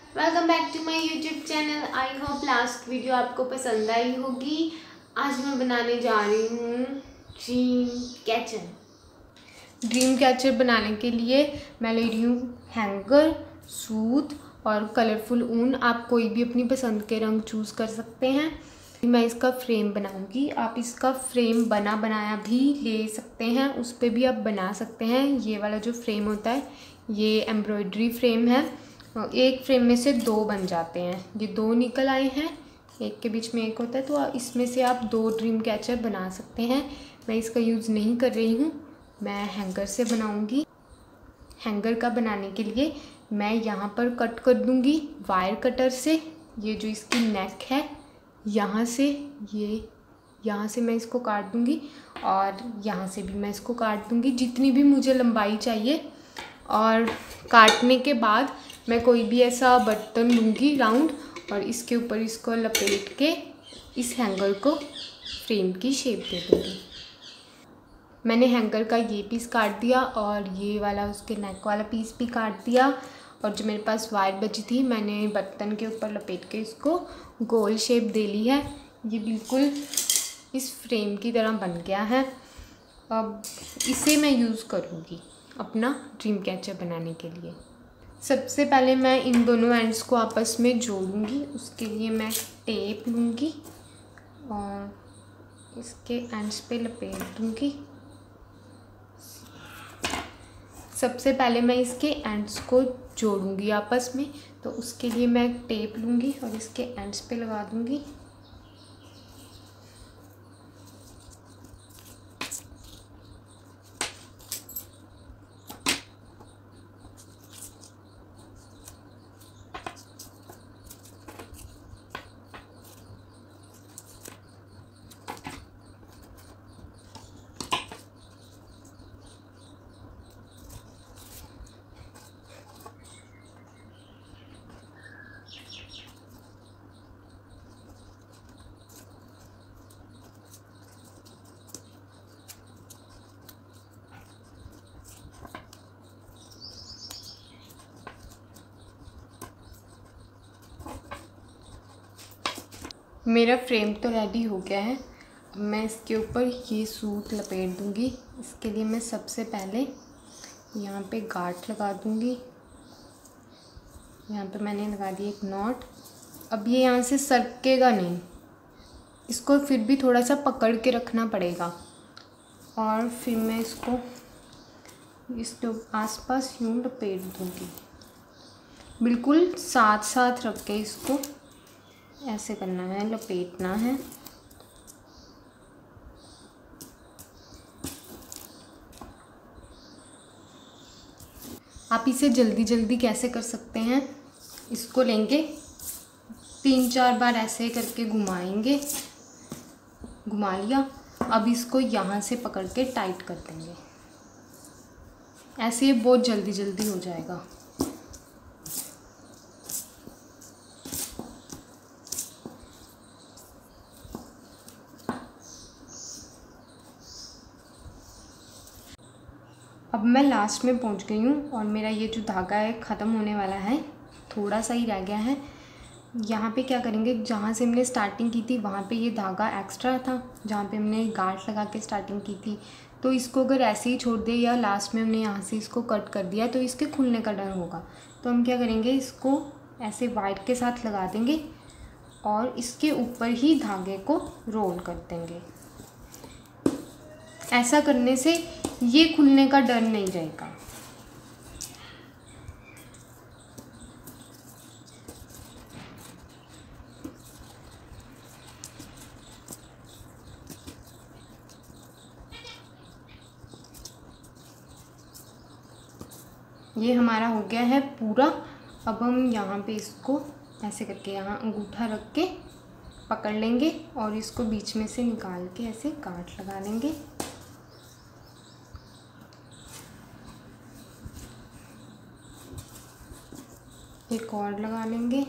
Welcome back to my YouTube channel. I hope last video आपको पसंद आई होगी। आज मैं बनाने जा रही हूँ ड्रीम कैचर। ड्रीम कैचर बनाने के लिए मैं ले रही हूँ हैंगर, सूत और कलरफुल ऊन। आप कोई भी अपनी पसंद के रंग चूज़ कर सकते हैं। मैं इसका फ्रेम बनाऊंगी। आप इसका फ्रेम बना बनाया भी ले सकते हैं, उस पर भी आप बना सकते हैं। ये वाला जो फ्रेम होता है ये एम्ब्रॉयडरी फ्रेम है। एक फ्रेम में से दो बन जाते हैं। ये दो निकल आए हैं, एक के बीच में एक होता है, तो इसमें से आप दो ड्रीम कैचर बना सकते हैं। मैं इसका यूज़ नहीं कर रही हूँ, मैं हैंगर से बनाऊंगी। हैंगर का बनाने के लिए मैं यहाँ पर कट कर दूँगी वायर कटर से। ये जो इसकी नेक है यहाँ से, ये यहाँ से मैं इसको काट दूँगी और यहाँ से भी मैं इसको काट दूँगी, जितनी भी मुझे लंबाई चाहिए। और काटने के बाद मैं कोई भी ऐसा बर्तन लूँगी राउंड और इसके ऊपर इसको लपेट के इस हैंगर को फ्रेम की शेप दे दूँगी। मैंने हैंगर का ये पीस काट दिया और ये वाला उसके नेक वाला पीस भी काट दिया। और जो मेरे पास वायर बची थी मैंने बर्तन के ऊपर लपेट के इसको गोल शेप दे ली है। ये बिल्कुल इस फ्रेम की तरह बन गया है। अब इसे मैं यूज़ करूँगी अपना ड्रीम कैचर बनाने के लिए। सबसे पहले मैं इन दोनों एंड्स को आपस में जोड़ूंगी। उसके लिए मैं टेप लूँगी और इसके एंड्स पे लपेट दूँगी। सबसे पहले मैं इसके एंड्स को जोड़ूंगी आपस में, तो उसके लिए मैं टेप लूँगी और इसके एंड्स पे लगा दूँगी। मेरा फ्रेम तो रेडी हो गया है। अब मैं इसके ऊपर ये सूत लपेट दूँगी। इसके लिए मैं सबसे पहले यहाँ पे गांठ लगा दूँगी। यहाँ पे मैंने लगा दी एक नॉट। अब ये यहाँ से सरकेगा नहीं, इसको फिर भी थोड़ा सा पकड़ के रखना पड़ेगा। और फिर मैं इसको इसके आसपास यूँ लपेट दूँगी, बिल्कुल साथ साथ रख के इसको ऐसे करना है, लपेटना है। आप इसे जल्दी जल्दी कैसे कर सकते हैं, इसको लेंगे 3-4 बार ऐसे करके घुमाएंगे, घुमा लिया। अब इसको यहाँ से पकड़ के टाइट कर देंगे। ऐसे ये बहुत जल्दी जल्दी हो जाएगा। अब मैं लास्ट में पहुंच गई हूँ और मेरा ये जो धागा है ख़त्म होने वाला है, थोड़ा सा ही रह गया है। यहाँ पे क्या करेंगे, जहाँ से हमने स्टार्टिंग की थी वहाँ पे ये धागा एक्स्ट्रा था, जहाँ पे हमने गांठ लगा के स्टार्टिंग की थी। तो इसको अगर ऐसे ही छोड़ दिया या लास्ट में हमने यहाँ से इसको कट कर दिया तो इसके खुलने का डर होगा। तो हम क्या करेंगे, इसको ऐसे वायर के साथ लगा देंगे और इसके ऊपर ही धागे को रोल कर देंगे। ऐसा करने से ये खुलने का डर नहीं रहेगा। ये हमारा हो गया है पूरा। अब हम यहाँ पे इसको ऐसे करके यहाँ अंगूठा रख के पकड़ लेंगे और इसको बीच में से निकाल के ऐसे गांठ लगा लेंगे। एक और लगा लेंगे।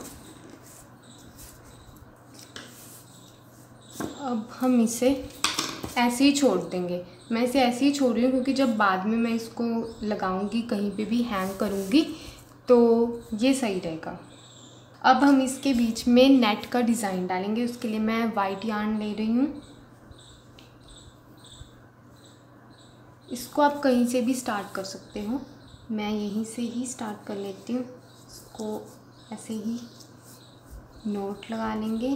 अब हम इसे ऐसे ही छोड़ देंगे। मैं इसे ऐसे ही छोड़ रही हूँ क्योंकि जब बाद में मैं इसको लगाऊंगी, कहीं पे भी हैंग करूँगी तो ये सही रहेगा। अब हम इसके बीच में नेट का डिज़ाइन डालेंगे। उसके लिए मैं वाइट यार्न ले रही हूँ। इसको आप कहीं से भी स्टार्ट कर सकते हो, मैं यहीं से ही स्टार्ट कर लेती हूँ। इसको ऐसे ही नोट लगा लेंगे।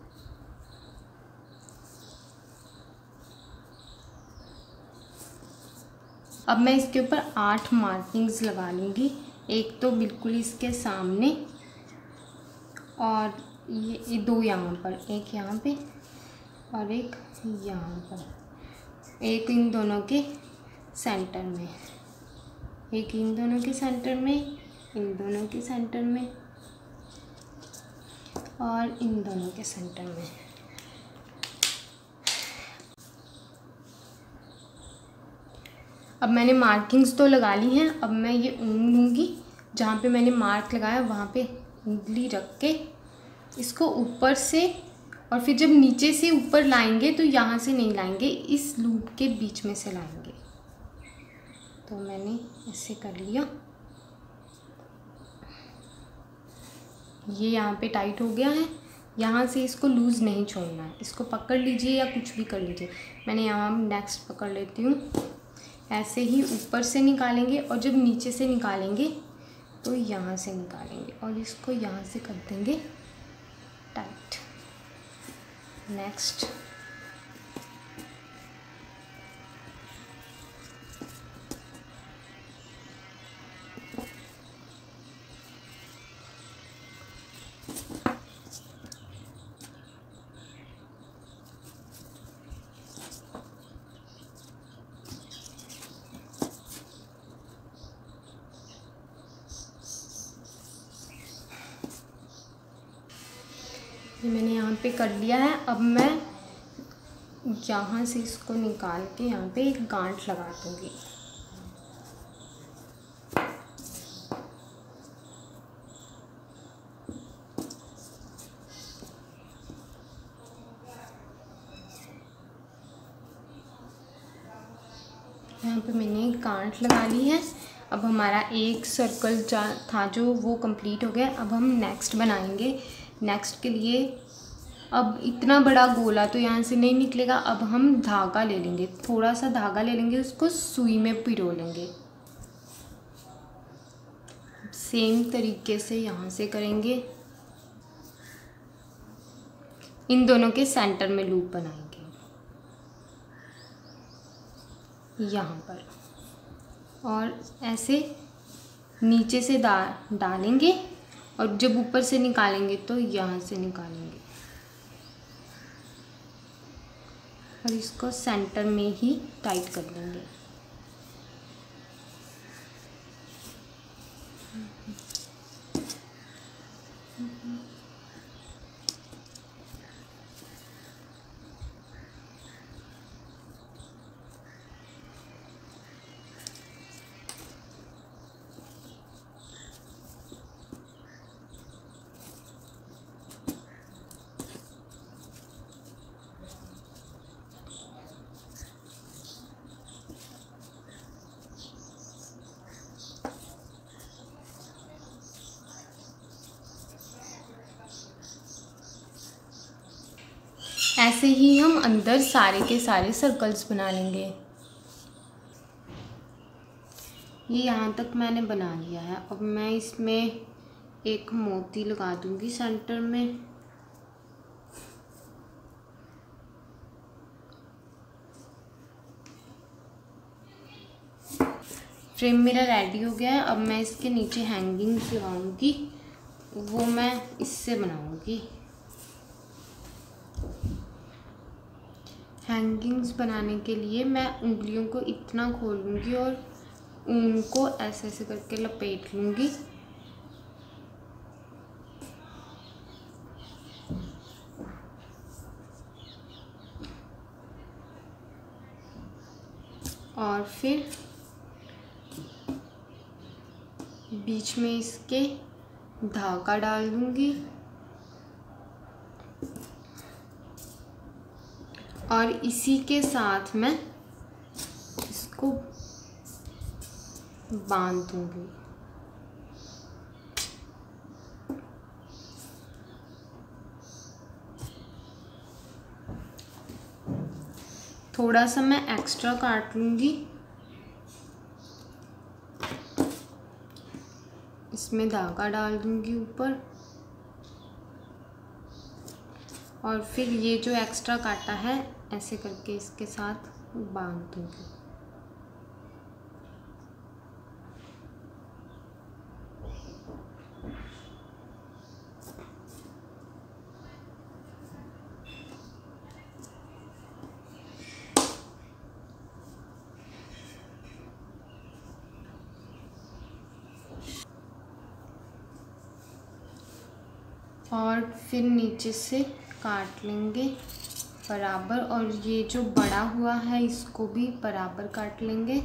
अब मैं इसके ऊपर 8 मार्किंग्स लगा लूँगी। एक तो बिल्कुल इसके सामने और ये 2 यहाँ पर, एक यहाँ पे और एक यहाँ पर, एक इन दोनों के सेंटर में, एक इन दोनों के सेंटर में, इन दोनों के सेंटर में और इन दोनों के सेंटर में। अब मैंने मार्किंग्स तो लगा ली हैं। अब मैं ये ऊन लूँगी, जहाँ पे मैंने मार्क लगाया वहाँ पे उंगली रख के इसको ऊपर से, और फिर जब नीचे से ऊपर लाएंगे तो यहाँ से नहीं लाएंगे, इस लूप के बीच में से लाएंगे। तो मैंने ऐसे कर लिया। ये यहाँ पे टाइट हो गया है। यहाँ से इसको लूज़ नहीं छोड़ना है, इसको पकड़ लीजिए या कुछ भी कर लीजिए। मैंने यहाँ नेक्स्ट पकड़ लेती हूँ। ऐसे ही ऊपर से निकालेंगे और जब नीचे से निकालेंगे तो यहाँ से निकालेंगे और इसको यहाँ से कर देंगे टाइट। नेक्स्ट ये मैंने यहाँ पे कर लिया है। अब मैं यहाँ से इसको निकाल के यहाँ पे एक गांठ लगा दूँगी। यहाँ पे मैंने एक गांठ लगा ली है। अब हमारा एक सर्कल था जो वो कंप्लीट हो गया। अब हम नेक्स्ट बनाएंगे। नेक्स्ट के लिए अब इतना बड़ा गोला तो यहाँ से नहीं निकलेगा। अब हम धागा ले लेंगे, थोड़ा सा धागा ले लेंगे, उसको सुई में पिरो लेंगे। सेम तरीके से यहाँ से करेंगे, इन दोनों के सेंटर में लूप बनाएंगे यहाँ पर, और ऐसे नीचे से डालेंगे और जब ऊपर से निकालेंगे तो यहाँ से निकालेंगे और इसको सेंटर में ही टाइट कर देंगे। ऐसे ही हम अंदर सारे के सारे सर्कल्स बना लेंगे। ये यहाँ तक मैंने बना लिया है। अब मैं इसमें एक मोती लगा दूंगी सेंटर में। फ्रेम मेरा रेडी हो गया है। अब मैं इसके नीचे हैंगिंग्स लगाऊंगी, वो मैं इससे बनाऊंगी। हैंगिंग्स बनाने के लिए मैं उंगलियों को इतना खोलूंगी और ऊन को ऐसे ऐसे करके लपेट लूँगी। और फिर बीच में इसके धागा डाल दूँगी और इसी के साथ मैं इसको बांध दूंगी। थोड़ा सा मैं एक्स्ट्रा काट लूँगी, इसमें धागा डाल दूँगी ऊपर, और फिर ये जो एक्स्ट्रा काटा है ऐसे करके इसके साथ बांध दूँगी। और फिर नीचे से काट लेंगे बराबर, और ये जो बड़ा हुआ है इसको भी बराबर काट लेंगे।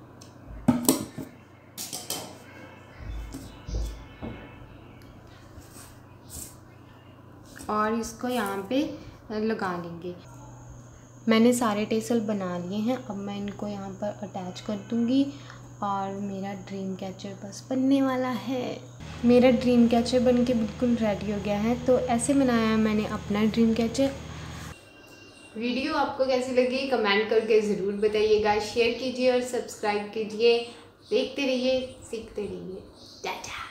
और इसको यहाँ पे लगा लेंगे। मैंने सारे टेसल बना लिए हैं, अब मैं इनको यहाँ पर अटैच कर दूँगी और मेरा ड्रीम कैचर बस बनने वाला है। मेरा ड्रीम कैचर बन के बिल्कुल रेडी हो गया है। तो ऐसे बनाया है मैंने अपना ड्रीम कैचर। वीडियो आपको कैसी लगी कमेंट करके ज़रूर बताइएगा, शेयर कीजिए और सब्सक्राइब कीजिए। देखते रहिए, सीखते रहिए। टाटा।